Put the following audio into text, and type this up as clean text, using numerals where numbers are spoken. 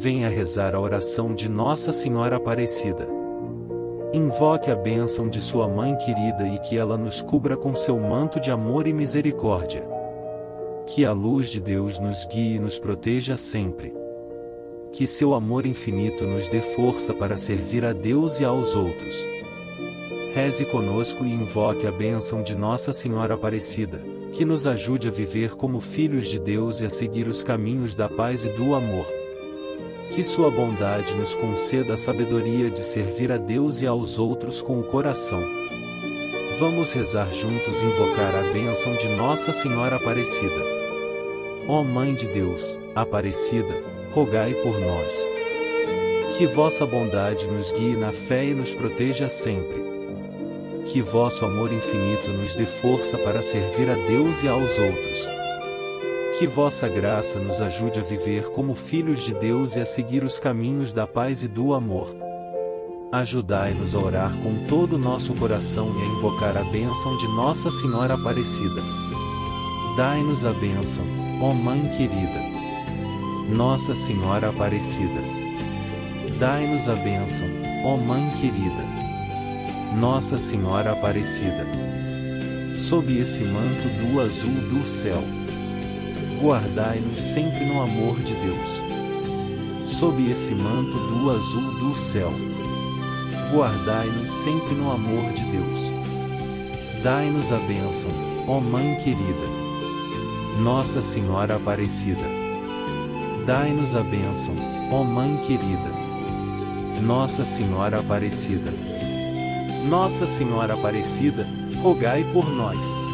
venha rezar a oração de Nossa Senhora Aparecida. Invoque a bênção de sua mãe querida e que ela nos cubra com seu manto de amor e misericórdia. Que a luz de Deus nos guie e nos proteja sempre. Que seu amor infinito nos dê força para servir a Deus e aos outros. Reze conosco e invoque a bênção de Nossa Senhora Aparecida, que nos ajude a viver como filhos de Deus e a seguir os caminhos da paz e do amor. Que sua bondade nos conceda a sabedoria de servir a Deus e aos outros com o coração. Vamos rezar juntos e invocar a bênção de Nossa Senhora Aparecida. Ó Mãe de Deus, Aparecida, rogai por nós. Que vossa bondade nos guie na fé e nos proteja sempre. Que vosso amor infinito nos dê força para servir a Deus e aos outros. Que vossa graça nos ajude a viver como filhos de Deus e a seguir os caminhos da paz e do amor. Ajudai-nos a orar com todo o nosso coração e a invocar a bênção de Nossa Senhora Aparecida. Dai-nos a bênção, ó Mãe querida. Nossa Senhora Aparecida. Dai-nos a bênção, ó Mãe querida. Nossa Senhora Aparecida. Sob esse manto do azul do céu, guardai-nos sempre no amor de Deus. Sob esse manto do azul do céu, guardai-nos sempre no amor de Deus. Dai-nos a bênção, ó Mãe querida. Nossa Senhora Aparecida. Dai-nos a bênção, ó Mãe querida. Nossa Senhora Aparecida. Nossa Senhora Aparecida, rogai por nós.